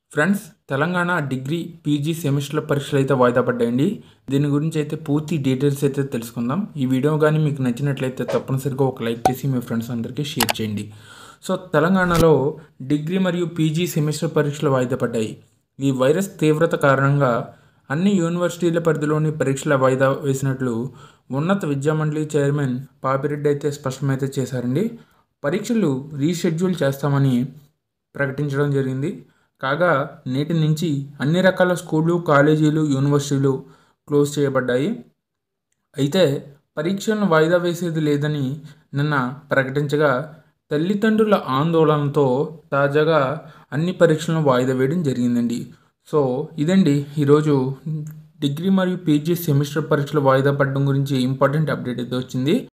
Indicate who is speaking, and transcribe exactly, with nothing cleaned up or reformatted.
Speaker 1: Friends, Telangana degree PG సెమిస్టర్ల పరీక్షలు అయితే వాయిదా పడ్డాయండి. దీని గురించి అయితే పూర్తి డీటెయిల్స్ అయితే తెలుసుకుందాం. ఈ వీడియో కానీ మీకు నచ్చినట్లయితే తప్పనిసరిగా ఒక లైక్ చేసి మీ ఫ్రెండ్స్ అందరికీ షేర్ చేయండి. సో తెలంగాణలో డిగ్రీ మరియు పీజీ సెమిస్టర్ పరీక్షలు వాయిదా పడ్డాయి. ఈ వైరస్ తీవ్రత కారణంగా అన్ని యూనివర్సిటీల పరిధిలోని పరీక్షల వాయిదా వేసినట్లు ఉన్నత విద్యామండలి చైర్మన్ పాపిరెడ్డి అయితే స్పష్టమైతే చేశారండి. పరీక్షలు రీషెడ్యూల్ చేస్తామని ప్రకటించడం జరిగింది. కాగా నేటి నుంచి అన్ని రకాల స్కూళ్ళు, కాలేజీలు, యూనివర్సిటీలు క్లోజ్ చేయబడ్డాయి. అయితే పరీక్షలను వాయిదా వేసేది లేదని నిన్న ప్రకటించగా తల్లిదండ్రుల ఆందోళనతో తాజాగా అన్ని పరీక్షలను వాయిదా వేయడం జరిగిందండి. సో ఇదండి ఈరోజు డిగ్రీ మరియు పీజీ సెమిస్టర్ పరీక్షలు వాయిదా పడడం గురించి ఇంపార్టెంట్ అప్డేట్ అయితే వచ్చింది.